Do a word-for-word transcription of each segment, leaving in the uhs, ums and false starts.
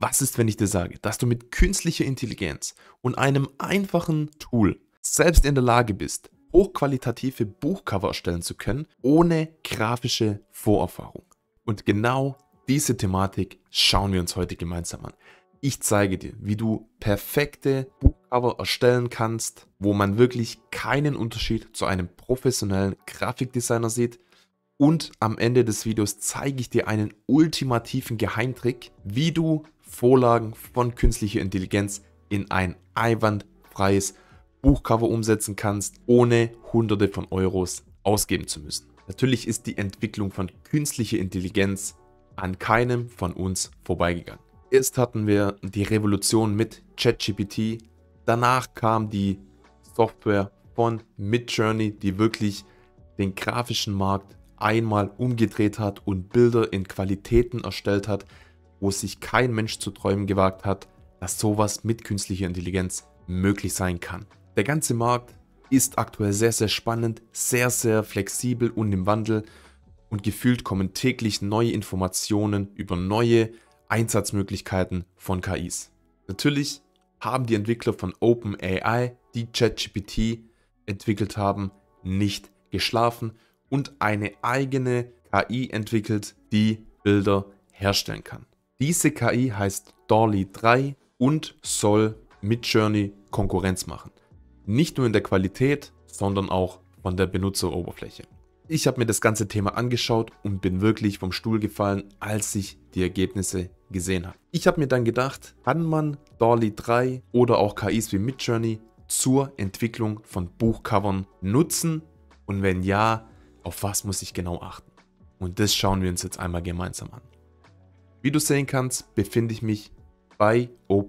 Was ist, wenn ich dir sage, dass du mit künstlicher Intelligenz und einem einfachen Tool selbst in der Lage bist, hochqualitative Buchcover erstellen zu können, ohne grafische Vorerfahrung? Und genau diese Thematik schauen wir uns heute gemeinsam an. Ich zeige dir, wie du perfekte Buchcover erstellen kannst, wo man wirklich keinen Unterschied zu einem professionellen Grafikdesigner sieht. Und am Ende des Videos zeige ich dir einen ultimativen Geheimtrick, wie du Vorlagen von künstlicher Intelligenz in ein einwandfreies Buchcover umsetzen kannst, ohne Hunderte von Euros ausgeben zu müssen. Natürlich ist die Entwicklung von künstlicher Intelligenz an keinem von uns vorbeigegangen. Erst hatten wir die Revolution mit ChatGPT, danach kam die Software von Midjourney, die wirklich den grafischen Markt einmal umgedreht hat und Bilder in Qualitäten erstellt hat, wo sich kein Mensch zu träumen gewagt hat, dass sowas mit künstlicher Intelligenz möglich sein kann. Der ganze Markt ist aktuell sehr, sehr spannend, sehr, sehr flexibel und im Wandel und gefühlt kommen täglich neue Informationen über neue Einsatzmöglichkeiten von K Is. Natürlich haben die Entwickler von OpenAI, die ChatGPT entwickelt haben, nicht geschlafen und eine eigene K I entwickelt, die Bilder herstellen kann. Diese K I heißt DALL-E drei und soll Midjourney Konkurrenz machen. Nicht nur in der Qualität, sondern auch von der Benutzeroberfläche. Ich habe mir das ganze Thema angeschaut und bin wirklich vom Stuhl gefallen, als ich die Ergebnisse gesehen habe. Ich habe mir dann gedacht, kann man DALL-E drei oder auch K Is wie Midjourney zur Entwicklung von Buchcovern nutzen? Und wenn ja, auf was muss ich genau achten? Und das schauen wir uns jetzt einmal gemeinsam an. Wie du sehen kannst, befinde ich mich bei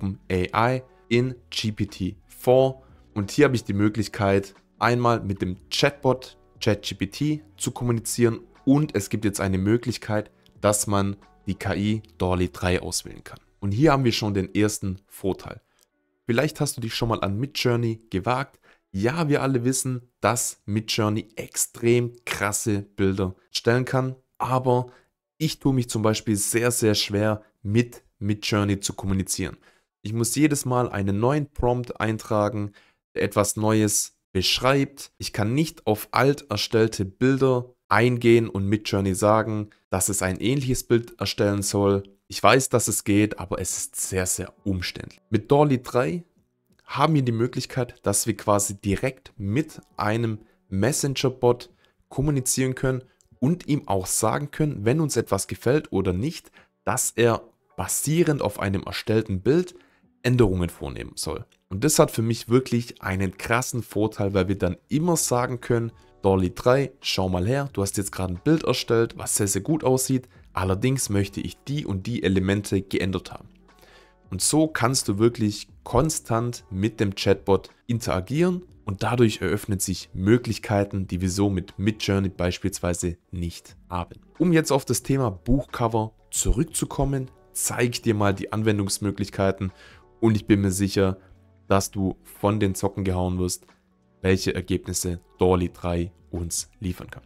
OpenAI in G P T vier und hier habe ich die Möglichkeit, einmal mit dem Chatbot ChatGPT zu kommunizieren und es gibt jetzt eine Möglichkeit, dass man die K I DALL-E drei auswählen kann. Und hier haben wir schon den ersten Vorteil. Vielleicht hast du dich schon mal an Midjourney gewagt. Ja, wir alle wissen, dass Midjourney extrem krasse Bilder stellen kann, aber ich tue mich zum Beispiel sehr, sehr schwer mit Midjourney zu kommunizieren. Ich muss jedes Mal einen neuen Prompt eintragen, der etwas Neues beschreibt. Ich kann nicht auf alt erstellte Bilder eingehen und Midjourney sagen, dass es ein ähnliches Bild erstellen soll. Ich weiß, dass es geht, aber es ist sehr, sehr umständlich. Mit DALL-E drei haben wir die Möglichkeit, dass wir quasi direkt mit einem Messenger-Bot kommunizieren können und ihm auch sagen können, wenn uns etwas gefällt oder nicht, dass er basierend auf einem erstellten Bild Änderungen vornehmen soll. Und das hat für mich wirklich einen krassen Vorteil, weil wir dann immer sagen können, DALL-E drei, schau mal her, du hast jetzt gerade ein Bild erstellt, was sehr, sehr gut aussieht, allerdings möchte ich die und die Elemente geändert haben. Und so kannst du wirklich konstant mit dem Chatbot interagieren und dadurch eröffnen sich Möglichkeiten, die wir so mit Midjourney beispielsweise nicht haben. Um jetzt auf das Thema Buchcover zurückzukommen, zeige ich dir mal die Anwendungsmöglichkeiten und ich bin mir sicher, dass du von den Socken gehauen wirst, welche Ergebnisse DALL-E drei uns liefern kann.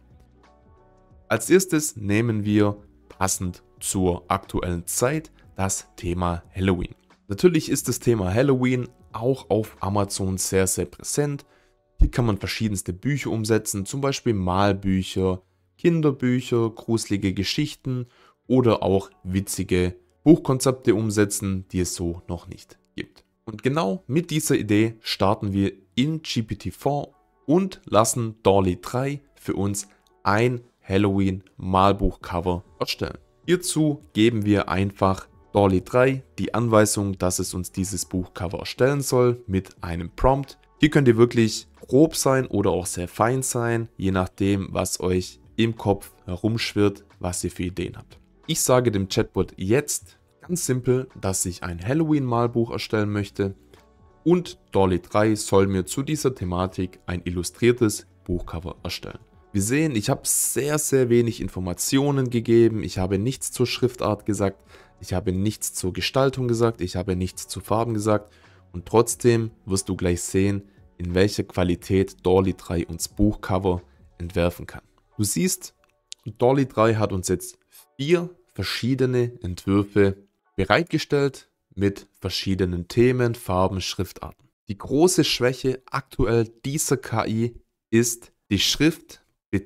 Als erstes nehmen wir passend zur aktuellen Zeit das Thema Halloween. Natürlich ist das Thema Halloween auch auf Amazon sehr, sehr präsent. Hier kann man verschiedenste Bücher umsetzen, zum Beispiel Malbücher, Kinderbücher, gruselige Geschichten oder auch witzige Buchkonzepte umsetzen, die es so noch nicht gibt. Und genau mit dieser Idee starten wir in G P T vier und lassen DALL-E drei für uns ein Halloween-Malbuchcover erstellen. Hierzu geben wir einfach DALL-E drei die Anweisung, dass es uns dieses Buchcover erstellen soll mit einem Prompt. Hier könnt ihr wirklich grob sein oder auch sehr fein sein, je nachdem, was euch im Kopf herumschwirrt, was ihr für Ideen habt. Ich sage dem Chatbot jetzt ganz simpel, dass ich ein Halloween-Malbuch erstellen möchte und DALL-E drei soll mir zu dieser Thematik ein illustriertes Buchcover erstellen. Wir sehen, ich habe sehr, sehr wenig Informationen gegeben, ich habe nichts zur Schriftart gesagt, ich habe nichts zur Gestaltung gesagt, ich habe nichts zu Farben gesagt und trotzdem wirst du gleich sehen, in welcher Qualität DALL-E drei uns Buchcover entwerfen kann. Du siehst, DALL-E drei hat uns jetzt vier verschiedene Entwürfe bereitgestellt. mit verschiedenen Themen, Farben, Schriftarten. Die große Schwäche aktuell dieser K I ist die Schrift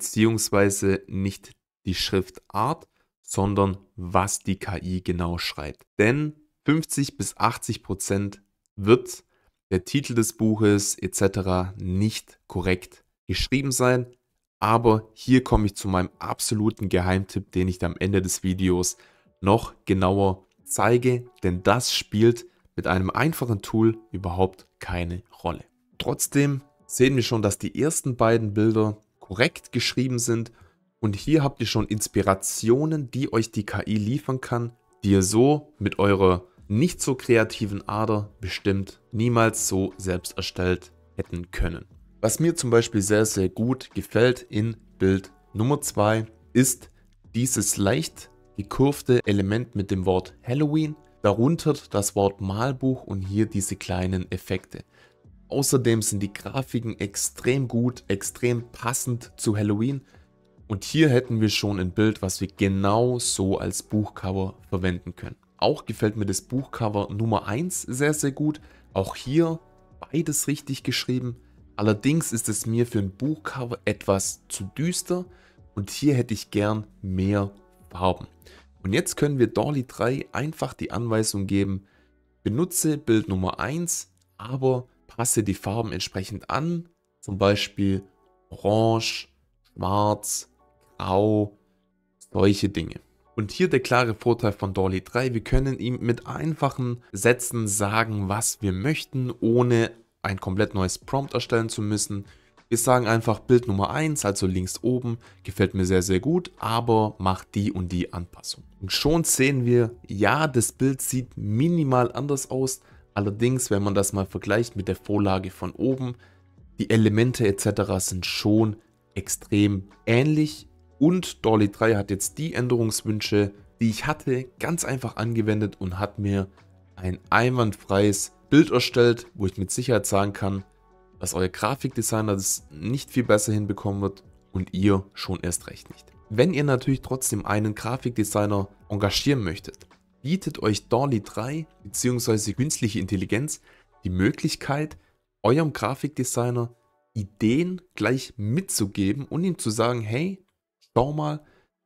bzw. nicht die Schriftart, sondern was die K I genau schreibt. Denn fünfzig bis achtzig Prozent wird der Titel des Buches et cetera nicht korrekt geschrieben sein. Aber hier komme ich zu meinem absoluten Geheimtipp, den ich am Ende des Videos noch genauer zeige, denn das spielt mit einem einfachen Tool überhaupt keine Rolle. Trotzdem sehen wir schon, dass die ersten beiden Bilder korrekt geschrieben sind und hier habt ihr schon Inspirationen, die euch die K I liefern kann, die ihr so mit eurer nicht so kreativen Ader bestimmt niemals so selbst erstellt hätten können. Was mir zum Beispiel sehr, sehr gut gefällt in Bild Nummer zwei ist dieses leicht gekurvte Element mit dem Wort Halloween, darunter das Wort Malbuch und hier diese kleinen Effekte. Außerdem sind die Grafiken extrem gut, extrem passend zu Halloween und hier hätten wir schon ein Bild, was wir genau so als Buchcover verwenden können. Auch gefällt mir das Buchcover Nummer eins sehr, sehr gut. Auch hier beides richtig geschrieben. Allerdings ist es mir für ein Buchcover etwas zu düster und hier hätte ich gern mehr Farben. Und jetzt können wir DALL-E drei einfach die Anweisung geben, benutze Bild Nummer eins, aber passe die Farben entsprechend an, zum Beispiel Orange, Schwarz, Grau, solche Dinge. Und hier der klare Vorteil von DALL-E drei, wir können ihm mit einfachen Sätzen sagen, was wir möchten, ohne ein komplett neues Prompt erstellen zu müssen. Wir sagen einfach Bild Nummer eins, also links oben, gefällt mir sehr, sehr gut, aber macht die und die Anpassung. Und schon sehen wir, ja, das Bild sieht minimal anders aus, allerdings, wenn man das mal vergleicht mit der Vorlage von oben, die Elemente et cetera sind schon extrem ähnlich und DALL-E drei hat jetzt die Änderungswünsche, die ich hatte, ganz einfach angewendet und hat mir ein einwandfreies Bild erstellt, wo ich mit Sicherheit sagen kann, dass euer Grafikdesigner das nicht viel besser hinbekommen wird und ihr schon erst recht nicht. Wenn ihr natürlich trotzdem einen Grafikdesigner engagieren möchtet, bietet euch DALL-E drei bzw. künstliche Intelligenz die Möglichkeit, eurem Grafikdesigner Ideen gleich mitzugeben und ihm zu sagen, hey, schau mal,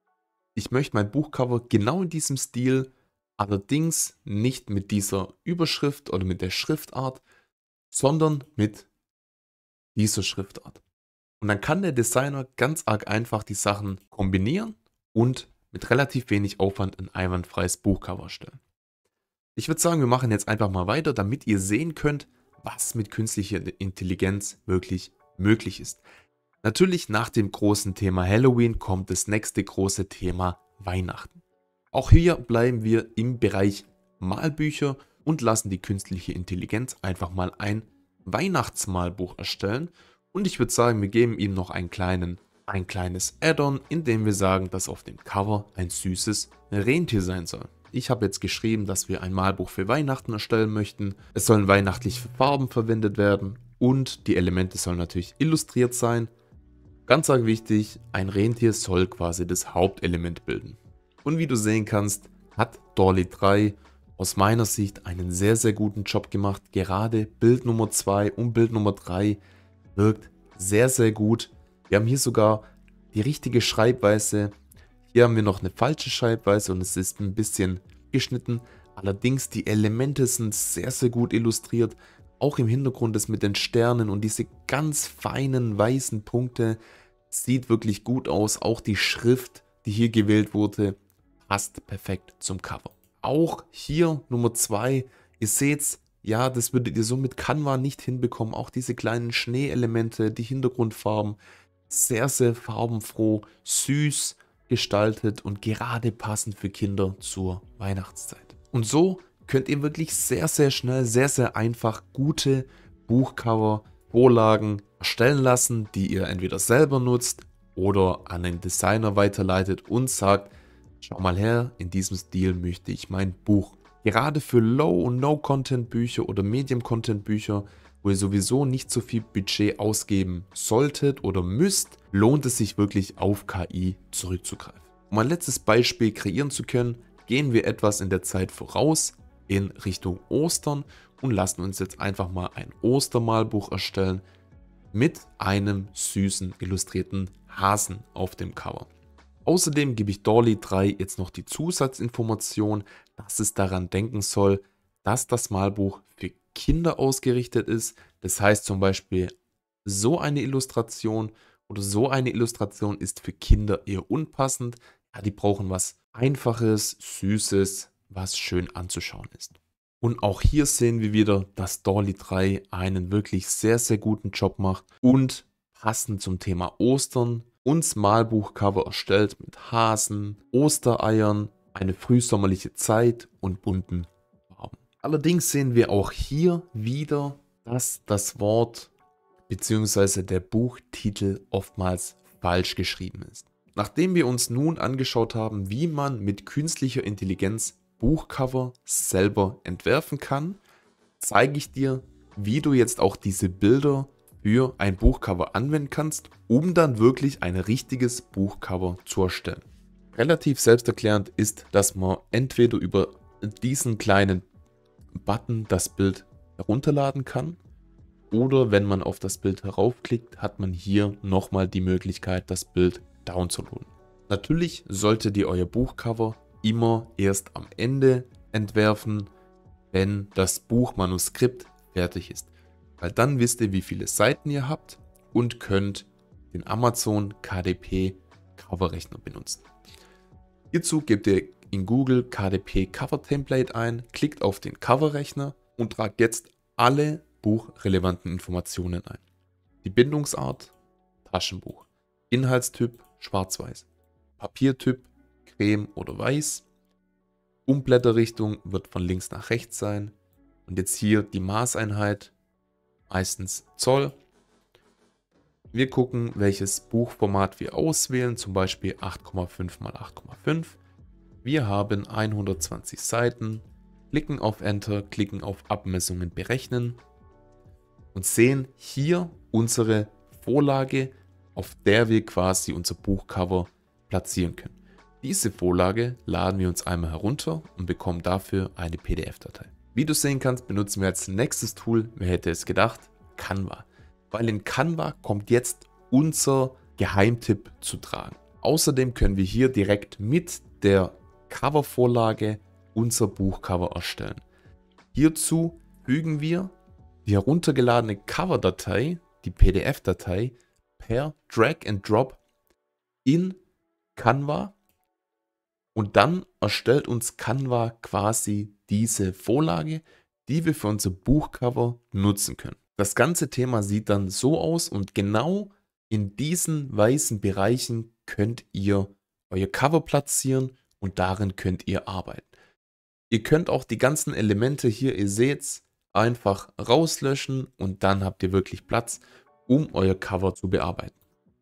ich möchte mein Buchcover genau in diesem Stil, allerdings nicht mit dieser Überschrift oder mit der Schriftart, sondern mit dieser Schriftart. Und dann kann der Designer ganz arg einfach die Sachen kombinieren und mit relativ wenig Aufwand ein einwandfreies Buchcover erstellen. Ich würde sagen, wir machen jetzt einfach mal weiter, damit ihr sehen könnt, was mit künstlicher Intelligenz wirklich möglich ist. Natürlich nach dem großen Thema Halloween kommt das nächste große Thema Weihnachten. Auch hier bleiben wir im Bereich Malbücher und lassen die künstliche Intelligenz einfach mal ein Weihnachtsmalbuch erstellen. Und ich würde sagen, wir geben ihm noch einen kleinen, ein kleines Add-on, indem wir sagen, dass auf dem Cover ein süßes Rentier sein soll. Ich habe jetzt geschrieben, dass wir ein Malbuch für Weihnachten erstellen möchten. Es sollen weihnachtliche Farben verwendet werden und die Elemente sollen natürlich illustriert sein. Ganz arg wichtig, ein Rentier soll quasi das Hauptelement bilden. Und wie du sehen kannst, hat DALL-E drei aus meiner Sicht einen sehr, sehr guten Job gemacht. Gerade Bild Nummer zwei und Bild Nummer drei wirkt sehr, sehr gut. Wir haben hier sogar die richtige Schreibweise. Hier haben wir noch eine falsche Schreibweise und es ist ein bisschen geschnitten. Allerdings die Elemente sind sehr, sehr gut illustriert. Auch im Hintergrund das mit den Sternen und diese ganz feinen weißen Punkte sieht wirklich gut aus. Auch die Schrift, die hier gewählt wurde, passt perfekt zum Cover. Auch hier Nummer zwei, ihr seht, ja, das würdet ihr so mit Canva nicht hinbekommen. Auch diese kleinen Schneeelemente, die Hintergrundfarben, sehr, sehr farbenfroh, süß gestaltet und gerade passend für Kinder zur Weihnachtszeit. Und so könnt ihr wirklich sehr, sehr schnell, sehr, sehr einfach gute Buchcover, Vorlagen erstellen lassen, die ihr entweder selber nutzt oder an den Designer weiterleitet und sagt, schau mal her, in diesem Stil möchte ich mein Buch. Gerade für Low- und No-Content-Bücher oder Medium-Content-Bücher, wo ihr sowieso nicht so viel Budget ausgeben solltet oder müsst, lohnt es sich wirklich auf K I zurückzugreifen. Um ein letztes Beispiel kreieren zu können, gehen wir etwas in der Zeit voraus. in Richtung Ostern und lassen uns jetzt einfach mal ein Ostermalbuch erstellen mit einem süßen illustrierten Hasen auf dem Cover. Außerdem gebe ich Dolly drei jetzt noch die Zusatzinformation, dass es daran denken soll, dass das Malbuch für Kinder ausgerichtet ist. Das heißt zum Beispiel, so eine Illustration oder so eine Illustration ist für Kinder eher unpassend. Ja, die brauchen was Einfaches, Süßes, was schön anzuschauen ist. Und auch hier sehen wir wieder, dass Dolly drei einen wirklich sehr, sehr guten Job macht und passend zum Thema Ostern uns Malbuchcover erstellt mit Hasen, Ostereiern, eine frühsommerliche Zeit und bunten Farben. Allerdings sehen wir auch hier wieder, dass das Wort bzw. der Buchtitel oftmals falsch geschrieben ist. Nachdem wir uns nun angeschaut haben, wie man mit künstlicher Intelligenz Buchcover selber entwerfen kann, zeige ich dir, wie du jetzt auch diese Bilder für ein Buchcover anwenden kannst, um dann wirklich ein richtiges Buchcover zu erstellen. Relativ selbsterklärend ist, dass man entweder über diesen kleinen Button das Bild herunterladen kann oder wenn man auf das Bild heraufklickt, hat man hier nochmal die Möglichkeit, das Bild downzuladen. Natürlich solltet ihr euer Buchcover immer erst am Ende entwerfen, wenn das Buchmanuskript fertig ist. Weil dann wisst ihr, wie viele Seiten ihr habt und könnt den Amazon K D P Coverrechner benutzen. Hierzu gebt ihr in Google K D P Cover Template ein, klickt auf den Coverrechner und tragt jetzt alle buchrelevanten Informationen ein. Die Bindungsart, Taschenbuch. Inhaltstyp, schwarz-weiß. Papiertyp, creme oder weiß. Umblätterrichtung wird von links nach rechts sein. Und jetzt hier die Maßeinheit, meistens Zoll. Wir gucken, welches Buchformat wir auswählen, zum Beispiel acht Komma fünf mal acht Komma fünf. Wir haben hundertzwanzig Seiten, klicken auf Enter, klicken auf Abmessungen berechnen und sehen hier unsere Vorlage, auf der wir quasi unser Buchcover platzieren können. Diese Vorlage laden wir uns einmal herunter und bekommen dafür eine P D F-Datei. Wie du sehen kannst, benutzen wir als nächstes Tool, wer hätte es gedacht, Canva. Weil in Canva kommt jetzt unser Geheimtipp zu tragen. Außerdem können wir hier direkt mit der Covervorlage unser Buchcover erstellen. Hierzu fügen wir die heruntergeladene Coverdatei, die P D F-Datei, per Drag and Drop in Canva und dann erstellt uns Canva quasi diese Vorlage, die wir für unser Buchcover nutzen können. Das ganze Thema sieht dann so aus und genau in diesen weißen Bereichen könnt ihr euer Cover platzieren und darin könnt ihr arbeiten. Ihr könnt auch die ganzen Elemente hier, ihr seht, einfach rauslöschen und dann habt ihr wirklich Platz, um euer Cover zu bearbeiten.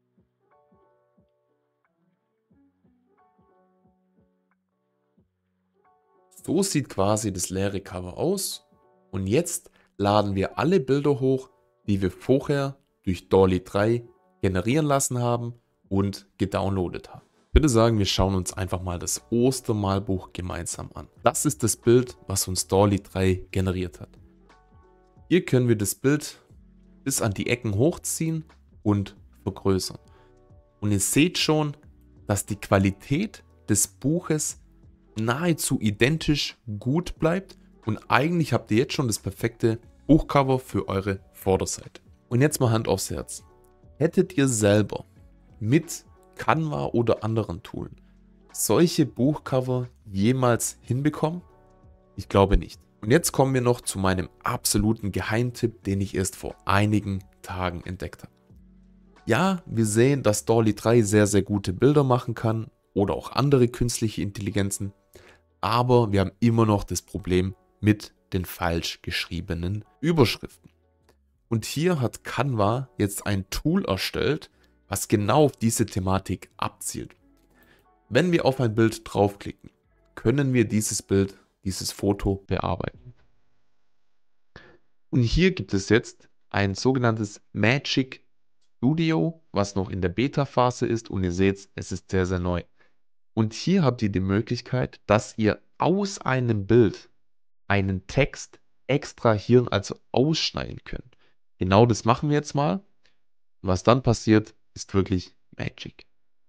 So sieht quasi das leere Cover aus und jetzt laden wir alle Bilder hoch, die wir vorher durch Dolly drei generieren lassen haben und gedownloadet haben. Ich würde sagen, wir schauen uns einfach mal das Ostermalbuch gemeinsam an. Das ist das Bild, was uns Dolly drei generiert hat. Hier können wir das Bild bis an die Ecken hochziehen und vergrößern. Und ihr seht schon, dass die Qualität des Buches nahezu identisch gut bleibt und eigentlich habt ihr jetzt schon das perfekte Buchcover für eure Vorderseite. Und jetzt mal Hand aufs Herz. Hättet ihr selber mit Canva oder anderen Tools solche Buchcover jemals hinbekommen? Ich glaube nicht. Und jetzt kommen wir noch zu meinem absoluten Geheimtipp, den ich erst vor einigen Tagen entdeckt habe. Ja, wir sehen, dass Dolly drei sehr, sehr gute Bilder machen kann oder auch andere künstliche Intelligenzen, aber wir haben immer noch das Problem mit den falsch geschriebenen Überschriften. Und hier hat Canva jetzt ein Tool erstellt, was genau auf diese Thematik abzielt. Wenn wir auf ein Bild draufklicken, können wir dieses Bild, dieses Foto bearbeiten. Und hier gibt es jetzt ein sogenanntes Magic Studio, was noch in der Beta-Phase ist und ihr seht, es ist sehr, sehr neu. Und hier habt ihr die Möglichkeit, dass ihr aus einem Bild einen Text extrahieren, also ausschneiden können. Genau das machen wir jetzt mal. Und was dann passiert, ist wirklich Magic.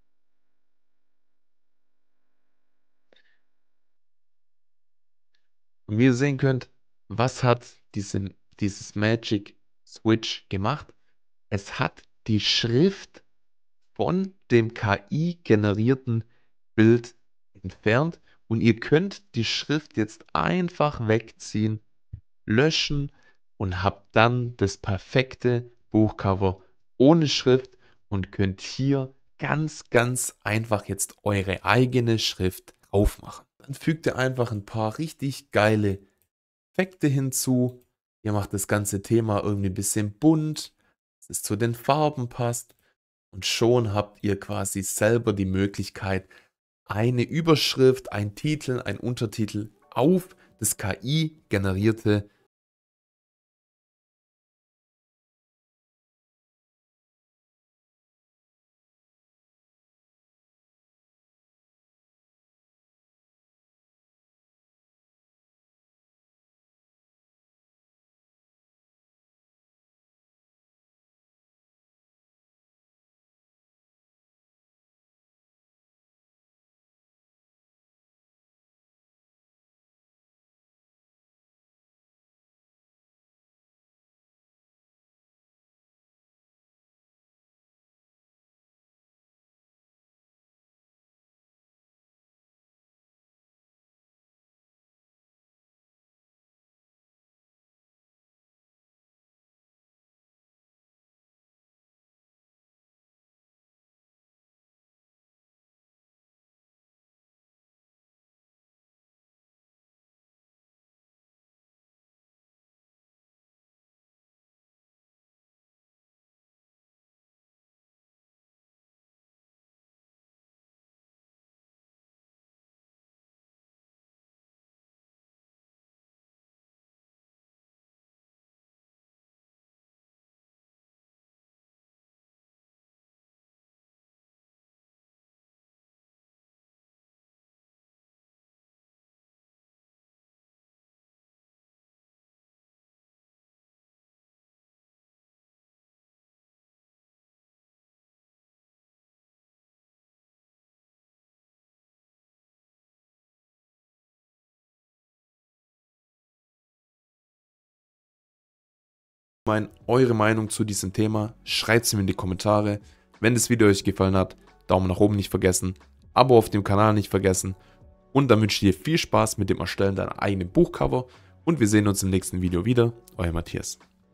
Und wie ihr sehen könnt, was hat diese, dieses Magic Switch gemacht? Es hat die Schrift von dem K I-generierten Bild entfernt und ihr könnt die Schrift jetzt einfach wegziehen, löschen und habt dann das perfekte Buchcover ohne Schrift und könnt hier ganz, ganz einfach jetzt eure eigene Schrift drauf machen. Dann fügt ihr einfach ein paar richtig geile Effekte hinzu. Ihr macht das ganze Thema irgendwie ein bisschen bunt, dass es zu den Farben passt und schon habt ihr quasi selber die Möglichkeit, eine Überschrift, ein Titel, ein Untertitel auf das K I-generierte mein, eure Meinung zu diesem Thema. Schreibt sie mir in die Kommentare. Wenn das Video euch gefallen hat, Daumen nach oben nicht vergessen, Abo auf dem Kanal nicht vergessen. Und dann wünsche ich dir viel Spaß mit dem Erstellen deiner eigenen Buchcover. Und wir sehen uns im nächsten Video wieder. Euer Matthias.